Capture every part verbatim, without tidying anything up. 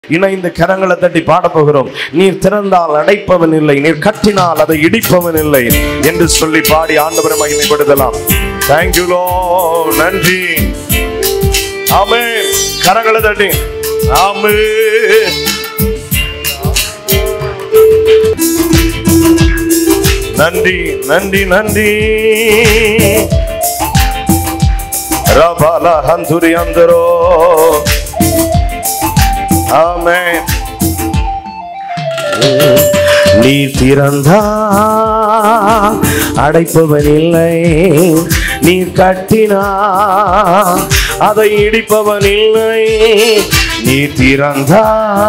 இணைந்து கரங்களை தட்டி பாட போகிறோம். நீர் திறந்தால் அடைப்பவன் இல்லை, நீர் கட்டினால் அதை இடிப்பவன் இல்லை என்று சொல்லி பாடி ஆண்டவரை மகிமைப்படுத்தலாம். Thank you Lord. நன்றி. ஆமென். கரங்களை தட்டி ஆமென். நன்றி நன்றி நன்றி. ரபாலா ஹந்துரி அந்தரோ. ஆமென். நீ திறந்தா அடைப்பவன் இல்லை, நீ கட்டினா அதை இடிப்பவன் இல்லை. நீ திறந்தா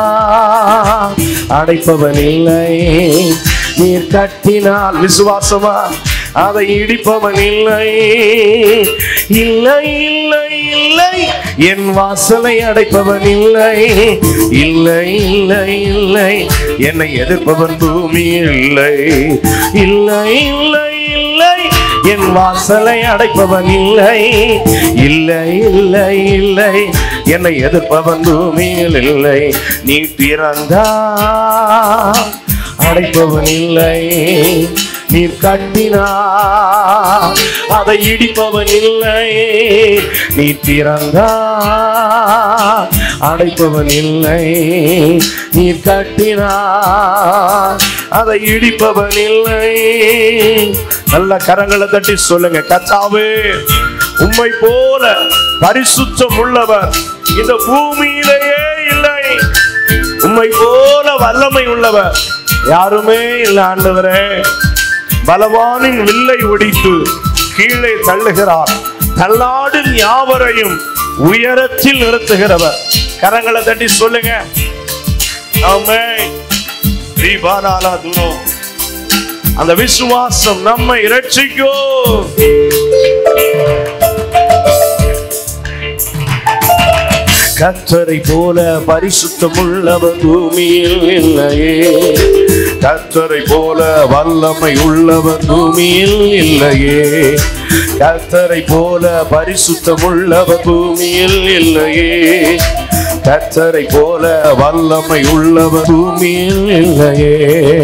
அடைப்பவன் இல்லை, நீர் கட்டினால் விசுவாசமா அதை இடிப்பவன் இல்லை. இல்லை இல்லை இல்லை என் வாசலை அடைப்பவன் இல்லை. இல்லை இல்லை இல்லை என்னை எதிர்ப்பவன் பூமியில் இல்லை. இல்லை இல்லை இல்லை என் வாசலை அடைப்பவன் இல்லை. இல்லை இல்லை இல்லை என்னை எதிர்ப்பவன் பூமியில் இல்லை. நீ திறந்தா அடைப்பவன் இல்லை, நீர் கட்டினா அதை இடிப்பவன் இல்லை. நீ திறந்தா அடைப்பவன் இல்லை, நீர் கட்டினா அதை இடிப்பவன் இல்லை. நல்ல கரங்களை தட்டி சொல்லுங்க, கர்த்தாவே உம்மை போல பரிசுத்தம் உள்ளவர் இந்த பூமியிலேயே இல்லை. உம்மை போல வல்லமை உள்ளவர் யாருமே இல்லை ஆண்டவரே. பலவானின் வில்லை ஒடித்து கீழே தள்ளுகிறார், தள்ளாடும் யாவரையும் உயரத்தில் நிறுத்துகிறவர். கரங்களை தட்டி சொல்லுங்க. ஆமென். தீபானாலா தூரம் அந்த விசுவாசம் நம்மை இரட்சிக்கும். கர்த்தரை போல பரிசுத்தம் உள்ளவர் பூமியில் இல்லையே. கர்த்தரை போல வல்லமை உள்ளவர் பூமியில் இல்லையே. கர்த்தரை போல பரிசுத்தம் உள்ளவர் பூமியில் இல்லையே. கர்த்தரை போல வல்லமை உள்ளவர் பூமியில் இல்லையே.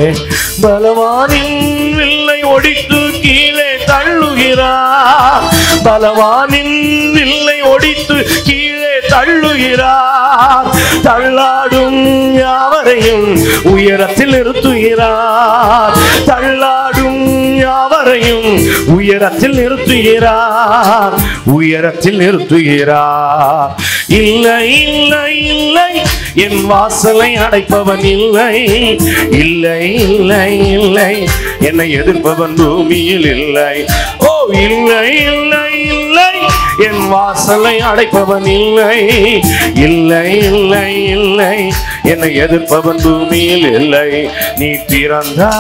பலவானின் வில்லை ஒடித்து கீழே தள்ளுகிறார், பலவானின் வில்லை ஒடித்து கீழே தள்ளுகிறார். தள்ளாடும் யாவரையும் உயரத்தில் நிறுத்துகிறார். தள்ளாடும் யாவரையும் உயரத்தில் நிறுத்துகிறார், உயரத்தில் நிறுத்துகிறார். இல்லை இல்லை இல்லை என் வாசலை அடைப்பவன் இல்லை. இல்லை இல்லை இல்லை என்னை எதிர்ப்பவன் பூமியில் இல்லை. ஓ இல்லை இல்லை இல்லை என் வாசலை அடைப்பவன் இல்லை. இல்லை இல்லை இல்லை என்னை எதிர்ப்பவன் பூமியில் இல்லை. நீ திறந்தா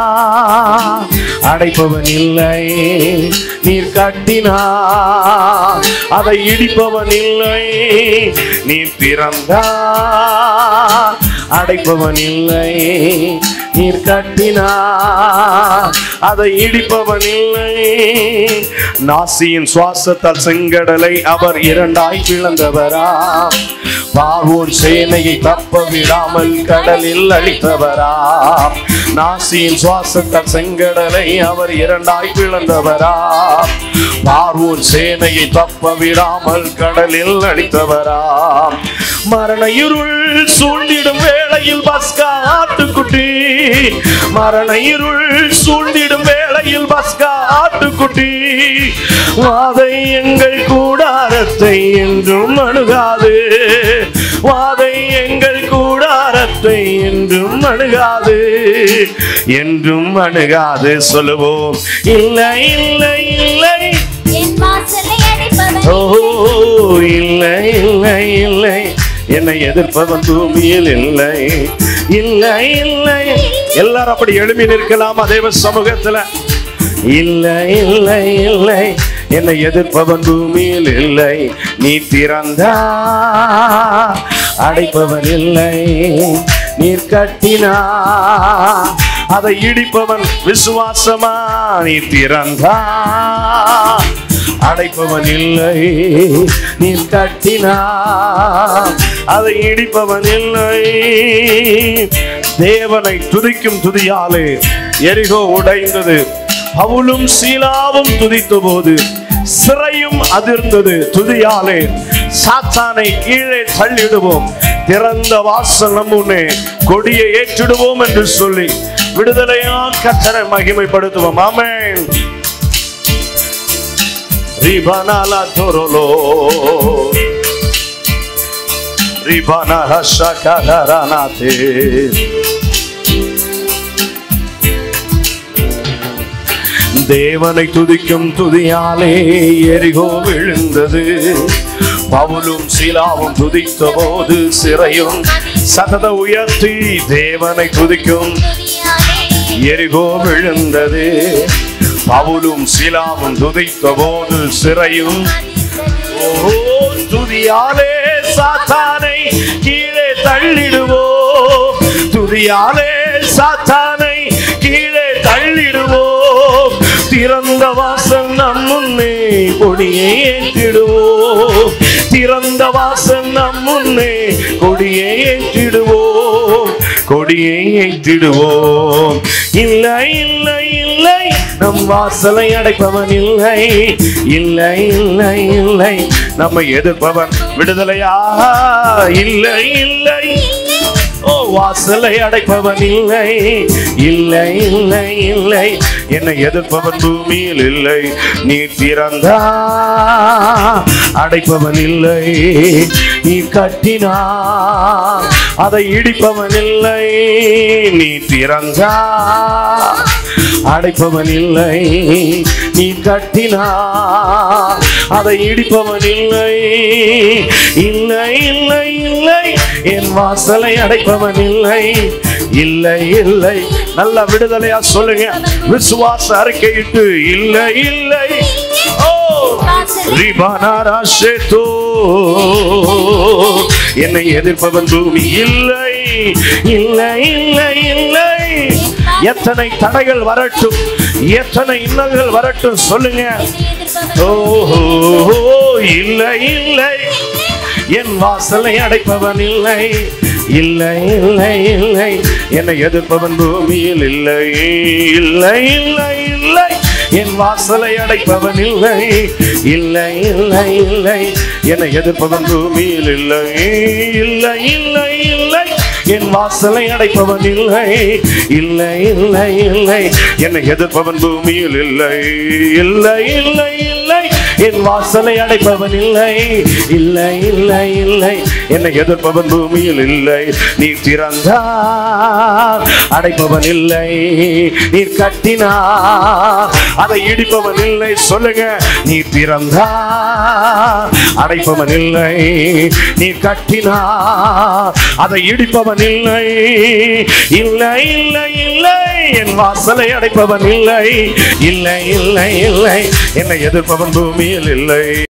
அடைப்பவன் இல்லை, நீர் கட்டினா அதை இடிப்பவன் இல்லை. நீ திறந்தா அடைப்பவன் இல்லை, நீர் கட்டினா அதை இடிப்பவன் இல்லை. நாசியின் சுவாசத்தால் செங்கடலை அவர் இரண்டாய் பிளந்தவரா, பார்வோன் சேனையை தப்ப விடாமல் கடலில் அழித்தவரா. நாசியின் சுவாசத்தால் செங்கடலை அவர் இரண்டாய் பிளந்தவரா, பார்வோன் சேனையை தப்ப விடாமல் கடலில் அழித்தவரா. மரண இருள் சூழ்ந்திடும் வேளையில் பஸ்கா ஆட்டுக்குட்டி, மரண இருள் சூழ்ந்திடும் வேளையில் பஸ்கா ஆட்டுக்குட்டி. வாதை எங்கள் கூடாரத்தை என்றும் அணுகாது, வாதை எங்கள் கூடாரத்தை என்றும் அணுகாது, என்றும் அணுகாது. சொல்லுவோம் இல்லை இல்லை இல்லை ஓ இல்லை இல்லை இல்லை என்னை எதிர்ப்பவன் பூமியில் இல்லை. இல்லை இல்லை எல்லாரும் அப்படி எழுப்பி நிற்கலாமா தேவ சமூகத்துல? இல்லை இல்லை இல்லை என்னை எதிர்ப்பவன் பூமியில் இல்லை. நீ திறந்தா அடைப்பவன் இல்லை, நீர் கட்டினா அதை இடிப்பவன் விசுவாசமா. நீ திறந்தா அடைப்பவன் இல்லை. நீர் கட்டினார் அதை இடிப்பவன் இல்லை. தேவனை துதிக்கும் துதியாலே எரிகோ உடைந்தது. பவுலும் சீலாவும் துதித்த போது சிறையும் அதிர்ந்தது. துதியாலே சாத்தானை கீழே தள்ளிடுவோம். திறந்த வாசல் நம் முன்னே கொடியை ஏற்றிடுவோம் என்று சொல்லி விடுதலையா கர்த்தரை மகிமைப்படுத்துவோம். ஆமென். ரிபனாலா தோரோலோ ரிபனா ஹஷகலரனாதே. தேவனை துதிக்கும் துதியாலே எரிகோ விழுந்தது. பவுலும் சீலாவும் துதித்த போது சிறையும் சதத உயர்த்தி தேவனை துதிக்கும் எரிகோ விழுந்தது. பவுலும் சீலாவும் துதித்த போது சிறையும். ஓ துதியாலே சாத்தானை கீழே தள்ளிடுவோம். துதியாலே சாத்தானை கீழே தள்ளிடுவோம். திறந்த வாசல் நம் முன்னே கொடியை ஏற்றிடுவோம். திறந்த வாசல் நம் முன்னே கொடியை ஏற்றிடுவோம். கொடியை ஏற்றிடுவோம். இல்லை இல்லை இல்லை நம் வாசலை அடைப்பவன் இல்லை. இல்லை இல்லை இல்லை நம்மை எதிர்ப்பவன் விடுதலையா இல்லை. இல்லை ஓ வாசலை அடைப்பவன் இல்லை. இல்லை இல்லை இல்லை என்னை எதிர்ப்பவன் பூமியில் இல்லை. நீ திறந்தா அடைப்பவன் இல்லை. நீ கட்டினா அதை இடிப்பவன் இல்லை. நீ திறந்தா அடைப்பவன் இல்லை. நீ கட்டினா அதை இடிப்பவன் இல்லை. இல்லை இல்லை இல்லை என் வாசலை அடைப்பவன் இல்லை. இல்லை இல்லை நல்ல விடுதலையா சொல்லுங்க. விசுவாச அறிக்கையிட்டு இல்லை இல்லை. ஓ ரிபனாராஷேதோ என்னை எதிர்ப்பவன் பூமி இல்லை. இல்லை இல்லை இல்லை எத்தனை தடைகள் வரட்டும், எத்தனை இன்னல்கள் வரட்டும் சொல்லுங்க. ஓஹோ இல்லை இல்லை என் வாசலை அடைப்பவன் இல்லை. இல்லை இல்லை இல்லை என்னை எதிர்ப்பவன் பூமியில் இல்லை. இல்லை இல்லை இல்லை என் வாசலை அடைப்பவன் இல்லை. இல்லை இல்லை இல்லை என்னை எதிர்ப்பவன் பூமியில் இல்லை. இல்லை இல்லை இல்லை என் வாசலை அடைப்பவன் இல்லை. இல்லை இல்லை இல்லை என்னை எதிர்ப்பவன் பூமியில் இல்லை. இல்லை இல்லை இல்லை என் வாசலை அடைப்பவன் இல்லை. இல்லை இல்லை இல்லை என்னை எதிர்ப்பவன் பூமியில் இல்லை. நீ திறந்தார் அடைப்பவன் இல்லை. நீர் கட்டினார் அதை இடிப்பவன் இல்லை. சொல்லுங்க. நீ திறந்தார் அடைப்பவன் இல்லை. நீர் கட்டினார் அதை இடிப்பவன் இல்லை. இல்லை இல்லை இல்லை என் வாசலை அடைப்பவன் இல்லை. இல்லை இல்லை இல்லை என்னை எதிர்ப்பவன் பூமியில் இல்லை.